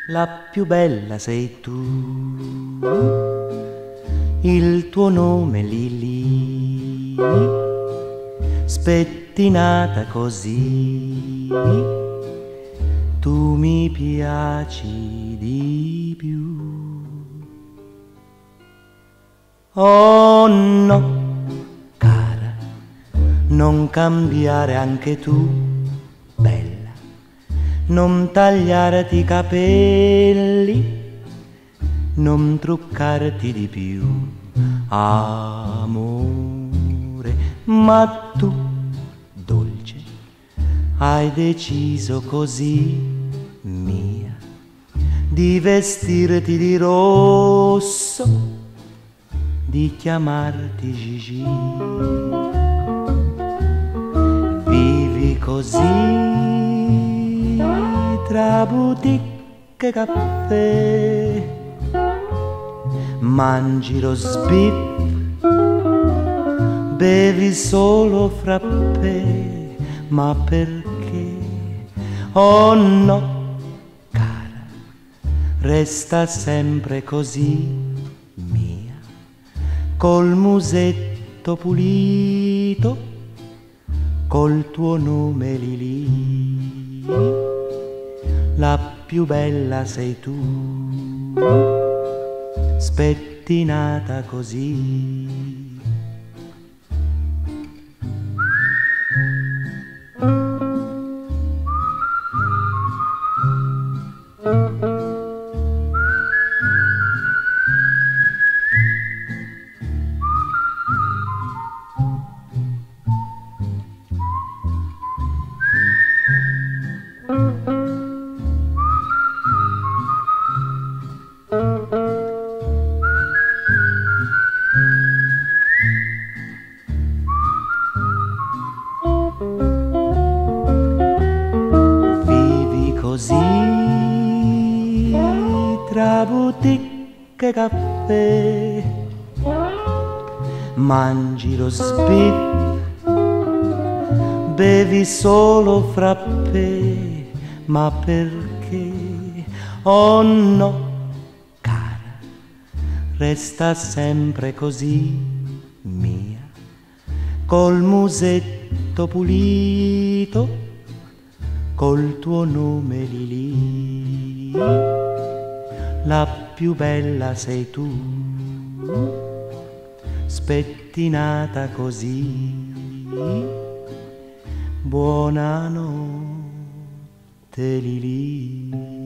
La più bella sei tu, il tuo nome Lili, spettinata così, tu mi piaci di più. Oh no, cara, non cambiare anche tu, bella, non tagliarti i capelli, non truccarti di più, amore, ma tu, dolce, hai deciso così, mia, di vestirti di rosso, di chiamarti Gigi. Vivi così tra boutique e caffè, mangi lo sbif, bevi solo frappè, ma perché? Oh no, cara, resta sempre così, mia, col musetto pulito, col tuo nome Lili, la più bella sei tu, spettinata così. Così tra boutique e caffè, mangi lo sbif, bevi solo frappè, ma perché? Oh no, cara, resta sempre così, mia, col musetto pulito, col tuo nome Lili, la più bella sei tu, spettinata così. Buonanotte Lili.